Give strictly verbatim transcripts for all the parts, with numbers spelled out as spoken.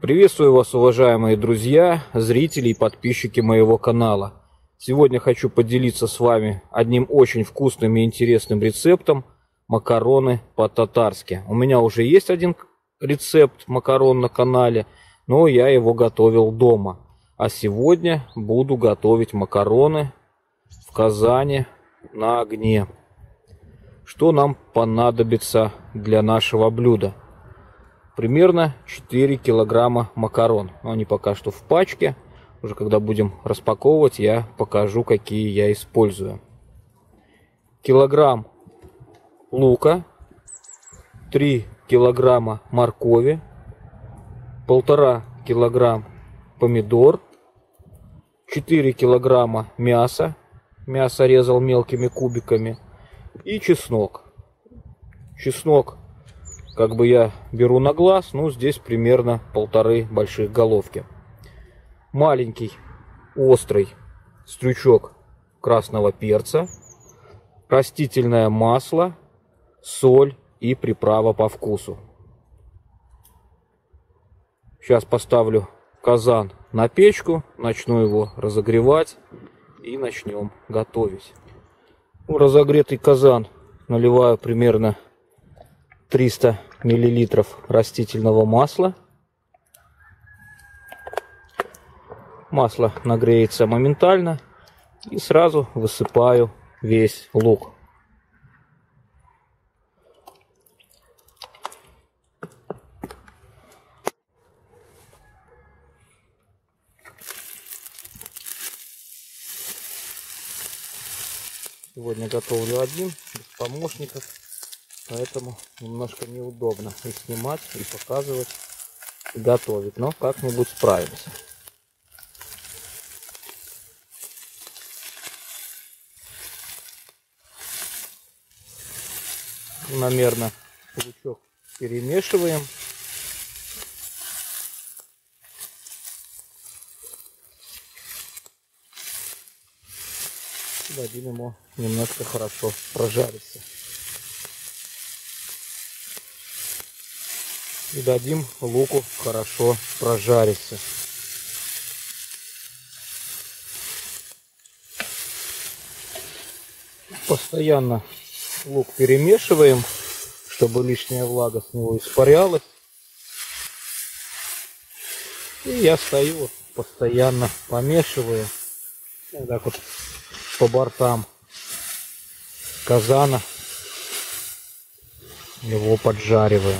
Приветствую вас, уважаемые друзья, зрители и подписчики моего канала. Сегодня хочу поделиться с вами одним очень вкусным и интересным рецептом макароны по-татарски. У меня уже есть один рецепт макарон на канале, но я его готовил дома. А сегодня буду готовить макароны в казане на огне. Что нам понадобится для нашего блюда? Примерно четыре килограмма макарон. Но они пока что в пачке. Уже когда будем распаковывать, я покажу, какие я использую. Килограмм лука, три килограмма моркови, полтора килограмма помидор, четыре килограмма мяса. Мясо резал мелкими кубиками. И чеснок. Чеснок как бы я беру на глаз, ну здесь примерно полторы больших головки. Маленький острый стручок красного перца, растительное масло, соль и приправа по вкусу. Сейчас поставлю казан на печку, начну его разогревать и начнем готовить. В разогретый казан наливаю примерно триста миллилитров растительного масла. Масло нагреется моментально. И сразу высыпаю весь лук. Сегодня готовлю один, без помощников. Поэтому немножко неудобно и снимать, и показывать, и готовить. Но как-нибудь справимся. Намеренно лучок перемешиваем. Дадим ему немножко хорошо прожариться. И дадим луку хорошо прожариться. Постоянно лук перемешиваем, чтобы лишняя влага с него испарялась. И я стою, постоянно помешиваю. Вот так вот по бортам казана его поджариваю.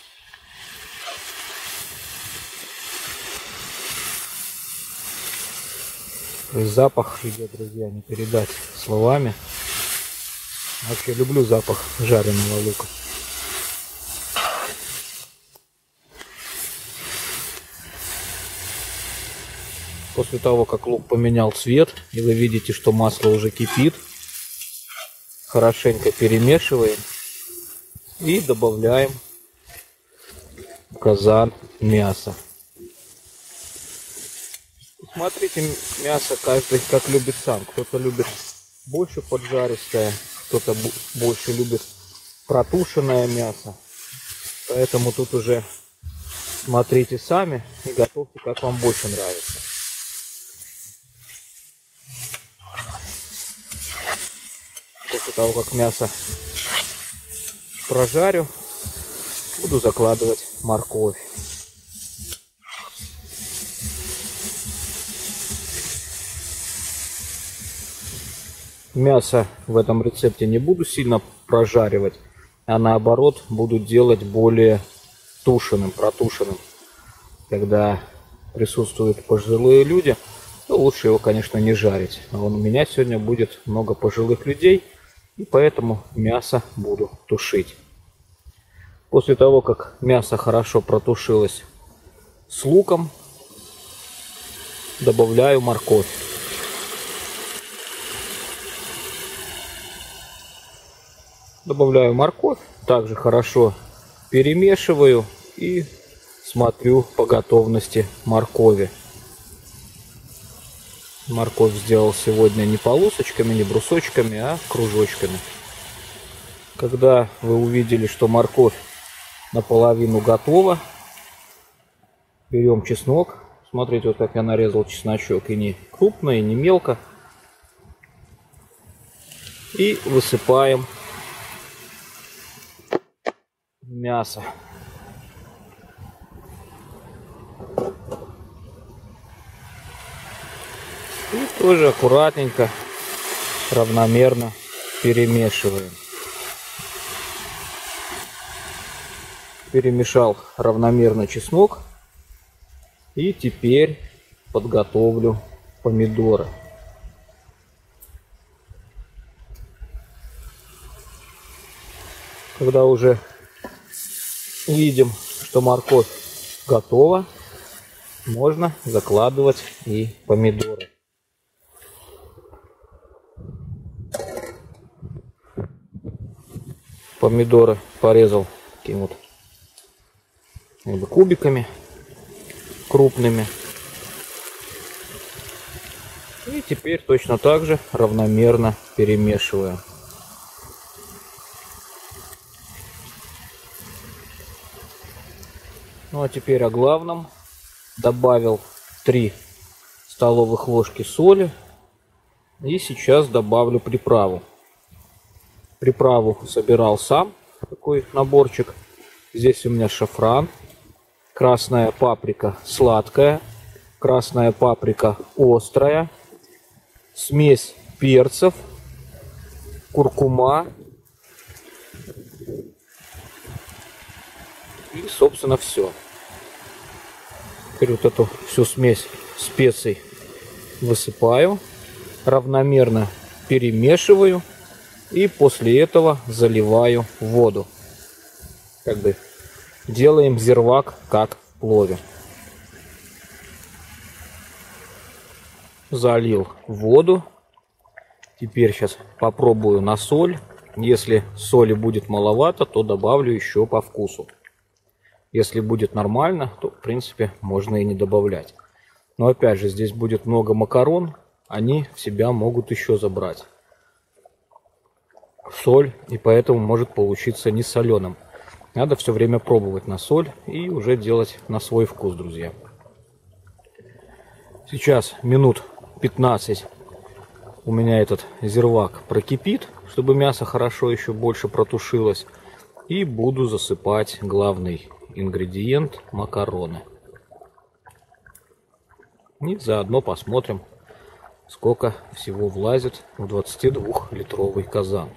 То есть запах идет, друзья, не передать словами. Вообще люблю запах жареного лука. После того, как лук поменял цвет, и вы видите, что масло уже кипит, хорошенько перемешиваем и добавляем в казан мясо. Смотрите, мясо каждый как любит сам. Кто-то любит больше поджаристое, кто-то больше любит протушенное мясо. Поэтому тут уже смотрите сами и готовьте, как вам больше нравится. После того, как мясо прожарю, буду закладывать морковь. Мясо в этом рецепте не буду сильно прожаривать, а наоборот буду делать более тушеным, протушенным. Когда присутствуют пожилые люди, то лучше его, конечно, не жарить. А у меня сегодня будет много пожилых людей, и поэтому мясо буду тушить. После того, как мясо хорошо протушилось с луком, добавляю морковь. Добавляю морковь, также хорошо перемешиваю и смотрю по готовности моркови. Морковь сделал сегодня не полосочками, не брусочками, а кружочками. Когда вы увидели, что морковь наполовину готова, Берем чеснок. Смотрите, вот как я нарезал чесночок. И не крупно, и не мелко. И высыпаем мясо. И тоже аккуратненько, равномерно перемешиваем. Перемешал равномерно чеснок. И теперь подготовлю помидоры. Когда уже видим, что морковь готова, можно закладывать и помидоры. Помидоры порезал такими вот кубиками крупными. И теперь точно так же равномерно перемешиваем. Ну а теперь о главном. Добавил три столовых ложки соли. И сейчас добавлю приправу. Приправу собирал сам. Такой наборчик. Здесь у меня шафран. Красная паприка сладкая. Красная паприка острая. Смесь перцев. Куркума. И, собственно, все. Теперь вот эту всю смесь специй высыпаю. Равномерно перемешиваю. И после этого заливаю воду. Как бы делаем зирвак, как в плове. Залил воду. Теперь сейчас попробую на соль. Если соли будет маловато, то добавлю еще по вкусу. Если будет нормально, то в принципе можно и не добавлять. Но опять же, здесь будет много макарон. Они в себя могут еще забрать соль. И поэтому может получиться не соленым. Надо все время пробовать на соль и уже делать на свой вкус, друзья. Сейчас минут пятнадцать у меня этот зирвак прокипит, чтобы мясо хорошо еще больше протушилось. И буду засыпать главный ингредиент — макароны. И заодно посмотрим, сколько всего влазит в двадцатидвухлитровый казан.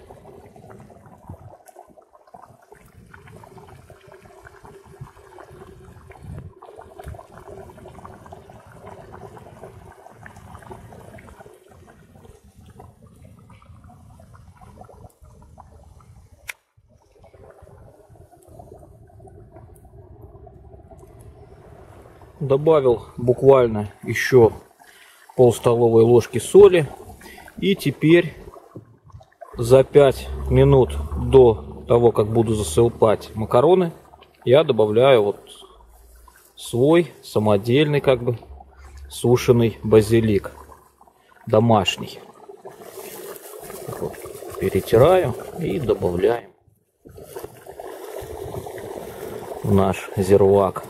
Добавил буквально еще пол столовой ложки соли. И теперь за пять минут до того, как буду засыпать макароны, я добавляю вот свой самодельный, как бы сушеный базилик. Домашний. Вот, перетираю и добавляем в наш зирвак.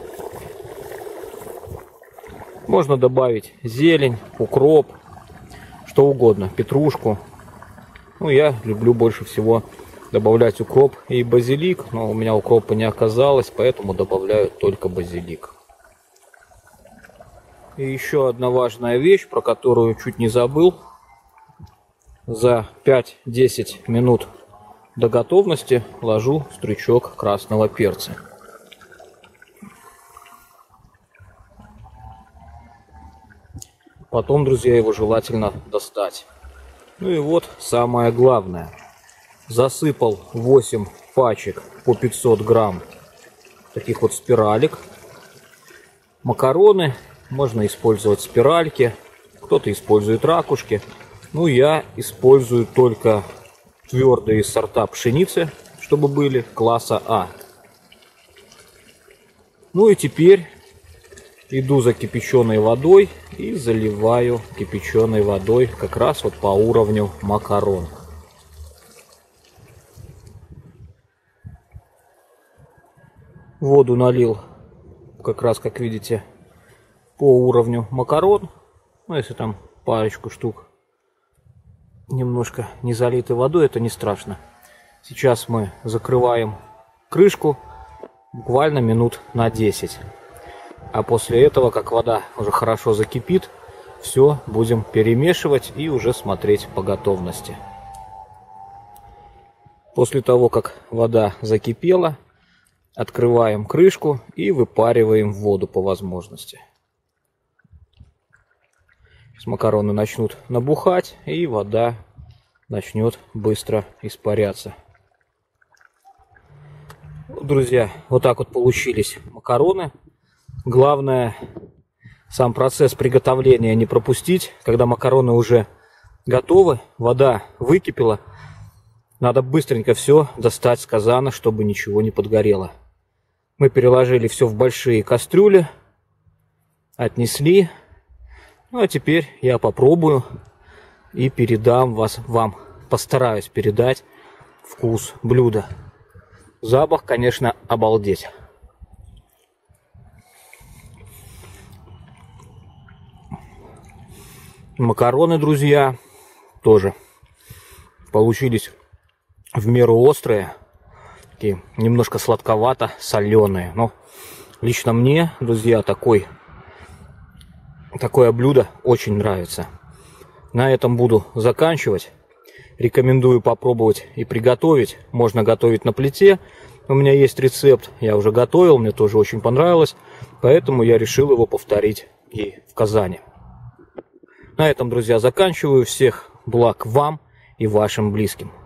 Можно добавить зелень, укроп, что угодно, петрушку. Ну, я люблю больше всего добавлять укроп и базилик, но у меня укропа не оказалось, поэтому добавляю только базилик. И еще одна важная вещь, про которую чуть не забыл. За пять-десять минут до готовности ложу стручок красного перца. Потом, друзья, его желательно достать. Ну и вот самое главное. Засыпал восемь пачек по пятьсот грамм таких вот спиралек. Макароны можно использовать спиральки, кто-то использует ракушки. Ну, я использую только твердые сорта пшеницы, чтобы были класса А. Ну и теперь иду за кипяченой водой и заливаю кипяченой водой как раз вот по уровню макарон. Воду налил как раз, как видите, по уровню макарон. Ну, если там парочку штук немножко не залиты водой, это не страшно. Сейчас мы закрываем крышку буквально минут на десять. А после этого, как вода уже хорошо закипит, все будем перемешивать и уже смотреть по готовности. После того, как вода закипела, открываем крышку и выпариваем воду по возможности. Сейчас макароны начнут набухать, и вода начнет быстро испаряться. Друзья, вот так вот получились макароны. Главное, сам процесс приготовления не пропустить. Когда макароны уже готовы, вода выкипела, надо быстренько все достать с казана, чтобы ничего не подгорело. Мы переложили все в большие кастрюли, отнесли. Ну а теперь я попробую и передам вас, вам, постараюсь передать вкус блюда. Запах, конечно, обалдеть. Макароны, друзья, тоже получились в меру острые, такие немножко сладковато соленые. Но лично мне, друзья, такой, такое блюдо очень нравится. На этом буду заканчивать. Рекомендую попробовать и приготовить. Можно готовить на плите. У меня есть рецепт, я уже готовил, мне тоже очень понравилось. Поэтому я решил его повторить и в Казани. На этом, друзья, заканчиваю. Всех благ вам и вашим близким.